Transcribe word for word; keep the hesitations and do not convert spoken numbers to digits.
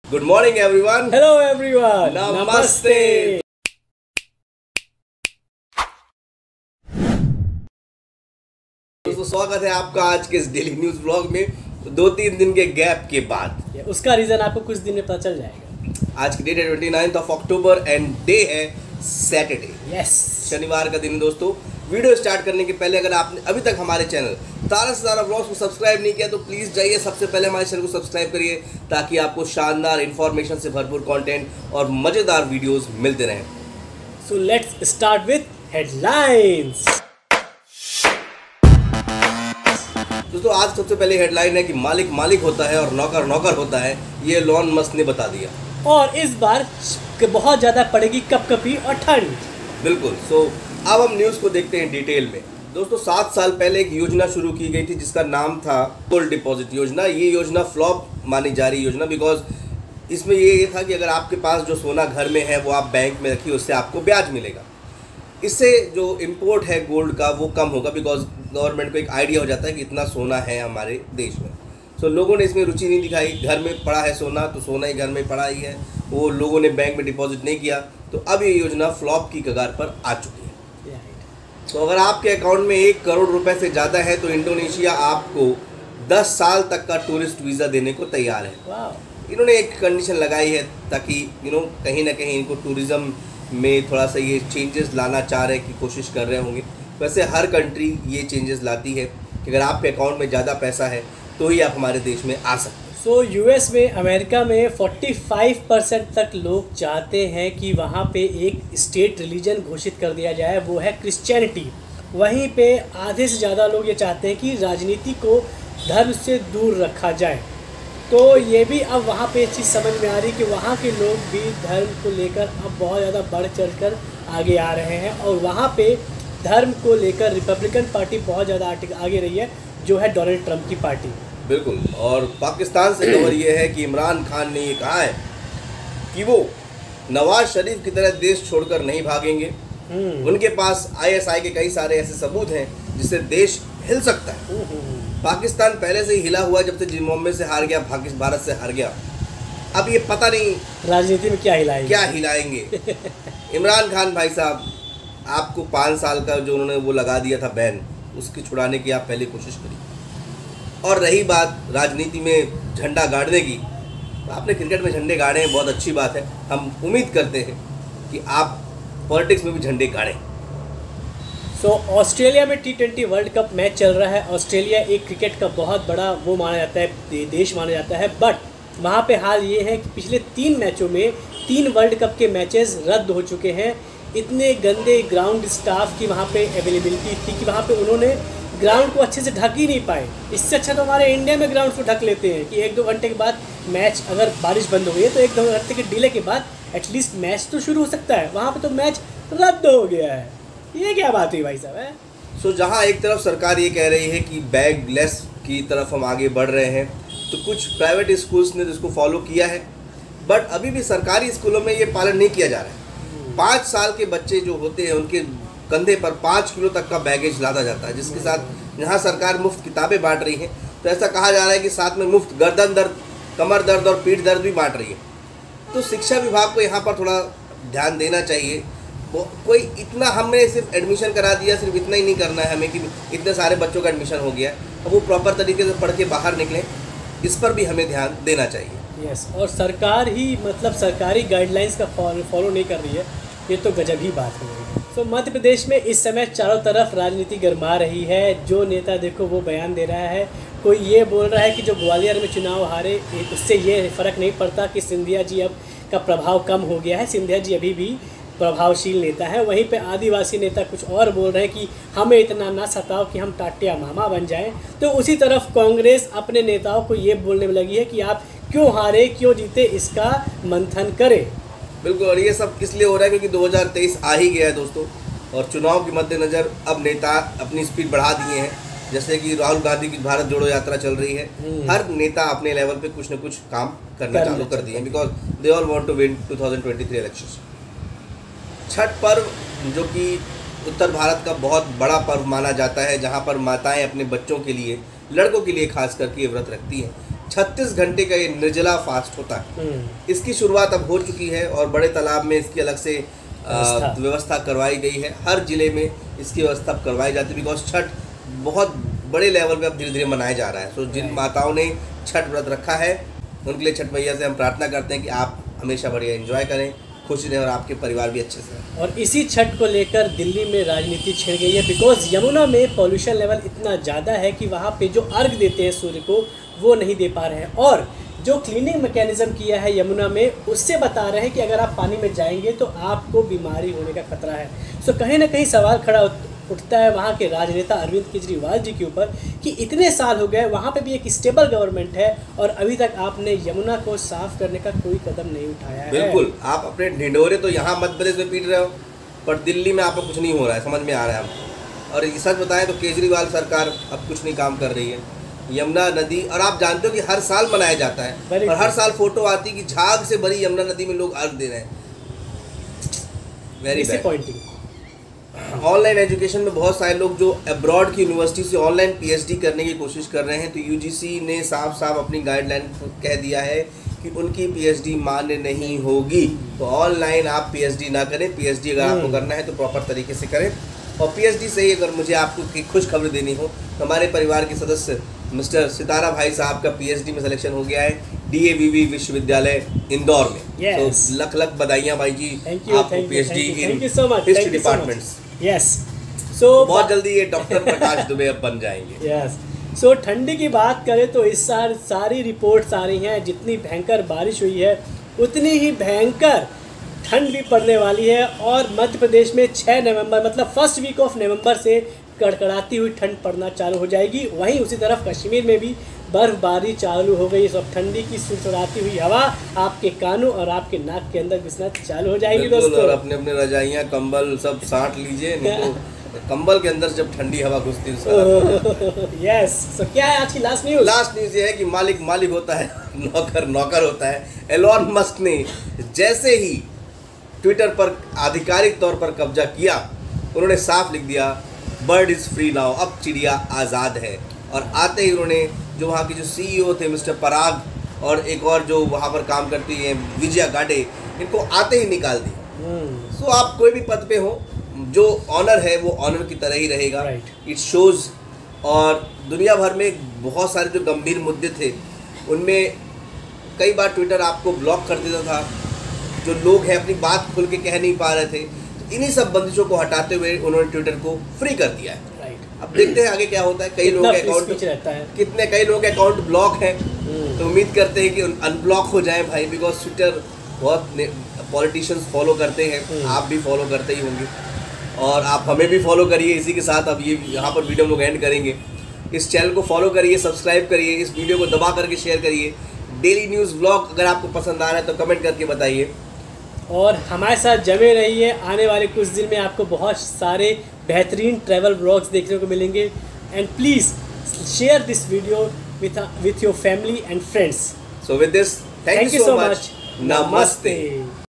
Good morning everyone. Hello everyone, नमस्ते। दोस्तों स्वागत है आपका आज के इस डेली न्यूज व्लॉग में। दो तीन दिन के गैप के बाद उसका रीजन आपको कुछ दिन में पता चल जाएगा। आज की डेट है twenty ninth of October and day है सैटरडे। यस, शनिवार का दिन। दोस्तों वीडियो स्टार्ट करने के पहले अगर आपने अभी तक हमारे चैनल तारा से तारा व्लॉग्स को सब्सक्राइब नहीं किया तो प्लीज़ जाइए, सबसे पहले हमारे चैनल को सब्सक्राइब करिए ताकि आपको शानदार इन्फॉर्मेशन से भरपूर कंटेंट और मज़ेदार वीडियोस मिलते रहें। So let's start with headlines. दोस्तों आज सबसे पहले हेडलाइन है कि मालिक मालिक होता है और नौकर नौकर होता है, ये एलोन मस्क ने बता दिया। और इस बार बहुत ज़्यादा पड़ेगी कपकपी और ठंड। बिल्कुल। सो अब हम न्यूज़ को देखते हैं डिटेल में। दोस्तों सात साल पहले एक योजना शुरू की गई थी जिसका नाम था गोल्ड डिपॉजिट योजना। ये योजना फ्लॉप मानी जा रही योजना, बिकॉज इसमें ये ये था कि अगर आपके पास जो सोना घर में है वो आप बैंक में रखिए, उससे आपको ब्याज मिलेगा। इससे जो इम्पोर्ट है गोल्ड का वो कम होगा, बिकॉज गवर्नमेंट को एक आइडिया हो जाता है कि इतना सोना है हमारे देश में। सो so, लोगों ने इसमें रुचि नहीं दिखाई। घर में पड़ा है सोना तो सोना ही घर में पड़ा ही है, वो लोगों ने बैंक में डिपॉजिट नहीं किया। तो अब ये योजना फ्लॉप की कगार पर आ चुकी है। तो अगर आपके अकाउंट में एक करोड़ रुपए से ज़्यादा है तो इंडोनेशिया आपको दस साल तक का टूरिस्ट वीज़ा देने को तैयार है। wow. इन्होंने एक कंडीशन लगाई है ताकि यू नो कहीं ना कहीं इनको टूरिज़्म में थोड़ा सा ये चेंजेस लाना चाह रहे हैं कि कोशिश कर रहे होंगे। वैसे हर कंट्री ये चेंजेस लाती है कि अगर आपके अकाउंट में ज़्यादा पैसा है तो ही आप हमारे देश में आ सकते हैं। सो यूएस में, अमेरिका में पैंतालीस परसेंट तक लोग चाहते हैं कि वहाँ पे एक स्टेट रिलीजन घोषित कर दिया जाए, वो है क्रिश्चियनिटी। वहीं पे आधे से ज़्यादा लोग ये चाहते हैं कि राजनीति को धर्म से दूर रखा जाए। तो ये भी अब वहाँ पे चीज़ समझ में आ रही कि वहाँ के लोग भी धर्म को लेकर अब बहुत ज़्यादा बढ़ चढ़ कर आगे आ रहे हैं। और वहाँ पे धर्म को लेकर रिपब्लिकन पार्टी बहुत ज़्यादा आगे रही है, जो है डोनाल्ड ट्रंप की पार्टी। बिल्कुल। और पाकिस्तान से खबर ये है कि इमरान खान ने ये कहा है कि वो नवाज शरीफ की तरह देश छोड़कर नहीं भागेंगे। उनके पास आईएसआई के कई सारे ऐसे सबूत हैं जिससे देश हिल सकता है। पाकिस्तान पहले से ही हिला हुआ जब से जिम्बाब्वे से हार गया, पाकिस्तान भारत से हार गया। अब ये पता नहीं राजनीति में क्या हिलाएंगे क्या हिलाएंगे इमरान खान भाई साहब, आपको पाँच साल का जो उन्होंने वो लगा दिया था बैन, उसकी छुड़ाने की आप पहले कोशिश करिए। और रही बात राजनीति में झंडा गाड़ने की, तो आपने क्रिकेट में झंडे गाड़े हैं, बहुत अच्छी बात है। हम उम्मीद करते हैं कि आप पॉलिटिक्स में भी झंडे गाड़ें। सो so, ऑस्ट्रेलिया में T twenty world cup match चल रहा है। ऑस्ट्रेलिया एक क्रिकेट का बहुत बड़ा वो माना जाता है, देश माना जाता है। बट वहाँ पे हाल ये है कि पिछले तीन मैचों में तीन वर्ल्ड कप के मैचेस रद्द हो चुके हैं। इतने गंदे ग्राउंड स्टाफ की वहाँ पे अवेलेबिलिटी थी कि वहाँ पे उन्होंने ग्राउंड को अच्छे से ढक ही नहीं पाए। इससे अच्छा तो हमारे इंडिया में ग्राउंड को ढक लेते हैं कि एक दो घंटे के बाद मैच, अगर बारिश बंद हो गई है तो एक दो घंटे के डिले के बाद एटलीस्ट मैच तो शुरू हो सकता है। वहाँ पे तो मैच रद्द हो गया है। ये क्या बात हुई भाई साहब है। सो so, जहाँ एक तरफ सरकार ये कह रही है कि बैगलेस की तरफ हम आगे बढ़ रहे हैं, तो कुछ प्राइवेट स्कूल्स ने इसको फॉलो किया है, बट अभी भी सरकारी स्कूलों में ये पालन नहीं किया जा रहा है। पाँच साल के बच्चे जो होते हैं उनके कंधे पर पाँच किलो तक का बैगेज लादा जाता है, जिसके साथ यहाँ सरकार मुफ्त किताबें बांट रही है। तो ऐसा कहा जा रहा है कि साथ में मुफ्त गर्दन दर्द, कमर दर्द और पीठ दर्द भी बांट रही है। तो शिक्षा विभाग को यहाँ पर थोड़ा ध्यान देना चाहिए। वो कोई इतना, हमने सिर्फ एडमिशन करा दिया, सिर्फ इतना ही नहीं करना है हमें कि इतने सारे बच्चों का एडमिशन हो गया, अब वो प्रॉपर तरीके से पढ़ के बाहर निकलें, इस पर भी हमें ध्यान देना चाहिए। यस, और सरकार ही मतलब सरकारी गाइडलाइंस का फॉलो नहीं कर रही है, ये तो गजब ही बात है। तो मध्य प्रदेश में इस समय चारों तरफ राजनीति गरमा रही है। जो नेता देखो वो बयान दे रहा है। कोई ये बोल रहा है कि जो ग्वालियर में चुनाव हारे उससे ये फ़र्क नहीं पड़ता कि सिंधिया जी अब का प्रभाव कम हो गया है, सिंधिया जी अभी भी प्रभावशील नेता है। वहीं पे आदिवासी नेता कुछ और बोल रहे हैं कि हमें इतना ना सताओ कि हम टाटिया मामा बन जाएं। तो उसी तरफ कांग्रेस अपने नेताओं को ये बोलने में लगी है कि आप क्यों हारे, क्यों जीते, इसका मंथन करें। बिल्कुल। और ये सब इसलिए हो रहा है क्योंकि दो हज़ार तेईस आ ही गया है दोस्तों, और चुनाव के मद्देनज़र अब नेता अपनी स्पीड बढ़ा दिए हैं। जैसे कि राहुल गांधी की भारत जोड़ो यात्रा चल रही है, हर नेता अपने लेवल पे कुछ न कुछ काम करना चालू कर दिए हैं, because they all want to win two thousand twenty three elections. Chhath पर्व जो कि उत्तर भारत का बहुत बड़ा पर्व माना जाता है, जहाँ पर माताएं अपने बच्चों के लिए, लड़कों के लिए खास करके व्रत रखती हैं। छत्तीस घंटे का ये निर्जला फास्ट होता है। इसकी शुरुआत अब हो चुकी है और बड़े तालाब में इसकी अलग से आ, व्यवस्था करवाई गई है। हर जिले में इसकी व्यवस्था करवाई जाती है, बिकॉज छठ बहुत बड़े लेवल पे अब धीरे धीरे मनाया जा रहा है। तो जिन माताओं ने छठ व्रत रखा है उनके लिए छठ मैया से हम प्रार्थना करते हैं कि आप हमेशा बढ़िया एंजॉय करें, खुश रहें और आपके परिवार भी अच्छे से। और इसी छठ को लेकर दिल्ली में राजनीति छिड़ गई है, बिकॉज यमुना में पॉल्यूशन लेवल इतना ज़्यादा है कि वहाँ पे जो अर्घ देते हैं सूर्य को वो नहीं दे पा रहे हैं। और जो क्लीनिंग मैकेनिज्म किया है यमुना में, उससे बता रहे हैं कि अगर आप पानी में जाएंगे तो आपको बीमारी होने का खतरा है। सो कहीं ना कहीं सवाल खड़ा उठता है वहाँ के राजनेता अरविंद केजरीवाल जी के ऊपर कि इतने साल हो गए, वहाँ पे भी एक स्टेबल गवर्नमेंट है और अभी तक आपने यमुना को साफ करने का कोई कदम नहीं उठाया है। बिल्कुल, आप अपने ढिंढोरे तो यहाँ मध्य प्रदेश में पीट रहे हो, पर दिल्ली में आपको कुछ नहीं हो रहा है, समझ में आ रहा है आपको। और ये सच बताएं तो केजरीवाल सरकार अब कुछ नहीं काम कर रही है। यमुना नदी, और आप जानते हो कि हर साल मनाया जाता है और हर साल फोटो आती कि झाग से भरी यमुना नदी में लोग अर्घ दे रहे हैं। Very disappointing. ऑनलाइन एजुकेशन में बहुत सारे लोग जो अब्रॉड की यूनिवर्सिटी से ऑनलाइन पीएचडी करने की कोशिश कर रहे हैं, तो यूजीसी ने साफ साफ अपनी गाइडलाइन कह दिया है कि उनकी पीएचडी मान्य नहीं होगी। तो ऑनलाइन आप पीएचडी ना करें, पीएचडी अगर आपको करना है तो प्रॉपर तरीके से करें। और पीएचडी से ही अगर मुझे आपको खुश खबर देनी हो तो हमारे परिवार के सदस्य मिस्टर सितारा भाई साहब का पीएचडी में सिलेक्शन हो गया है डीएवीवी विश्वविद्यालय इंदौर में। yes. तो लख लख बधाइयाँ भाई जी, आपको PhD in history departments. Yes, so बहुत जल्दी ये डॉक्टर प्रकाश दुबे अब बन जाएंगे। यस, सो ठंडी की बात करें तो इस साल सारी रिपोर्ट्स आ रही हैं, जितनी भयंकर बारिश हुई है उतनी ही भयंकर ठंड भी पड़ने वाली है। और मध्य प्रदेश में छह नवंबर मतलब फर्स्ट वीक ऑफ नवंबर से कड़कड़ाती हुई ठंड पड़ना चालू हो जाएगी। वहीं उसी तरफ कश्मीर में भी बर्फबारी चालू हो गई। सब ठंडी की सुलसुलाती हुई हवा आपके कानों और आपके नाक के अंदर घुसना चालू हो जाएगी दोस्तों। और अपने अपने रजाइयाँ कंबल सब साट लीजिए, नहीं तो कंबल के अंदर जब ठंडी हवा घुसती है। यस, सो क्या है आज की लास्ट न्यूज़? लास्ट न्यूज़ ये है कि मालिक मालिक होता है, नौकर नौकर होता है। एलॉन मस्क ने जैसे ही ट्विटर पर आधिकारिक तौर पर कब्जा किया, उन्होंने साफ लिख दिया बर्ड इज़ फ्री नाउ, अब चिड़िया आज़ाद है। और आते ही उन्होंने जो वहाँ के जो सीईओ थे मिस्टर पराग और एक और जो वहाँ पर काम करती है विजया गाडे, इनको आते ही निकाल दिया। सो so, आप कोई भी पद पे हो, जो ऑनर है वो ऑनर की तरह ही रहेगा। It shows. और दुनिया भर में बहुत सारे जो गंभीर मुद्दे थे उनमें कई बार ट्विटर आपको ब्लॉक कर देता था, जो लोग हैं अपनी बात खुल के कह नहीं पा रहे थे। तो इन्हीं सब बंदिशों को हटाते हुए उन्होंने ट्विटर को फ्री कर दिया है। अब देखते हैं आगे क्या होता है। कई लोगों के अकाउंट रहता है, कितने कई लोगों के अकाउंट ब्लॉक हैं, तो उम्मीद करते हैं कि अनब्लॉक हो जाए भाई, बिकॉज ट्विटर बहुत पॉलिटिशियंस फॉलो करते हैं, आप भी फॉलो करते ही होंगे और आप हमें भी फॉलो करिए। इसी के साथ अब ये यहाँ पर वीडियो हम लोग एंड करेंगे। इस चैनल को फॉलो करिए, सब्सक्राइब करिए, इस वीडियो को दबा करके शेयर करिए। डेली न्यूज़ ब्लॉग अगर आपको पसंद आ रहा है तो कमेंट करके बताइए और हमारे साथ जमे रहिए। आने वाले कुछ दिन में आपको बहुत सारे बेहतरीन ट्रैवल व्लॉग्स देखने को मिलेंगे। And please share this video with with your family and friends. So with this, thank you so much. नमस्ते।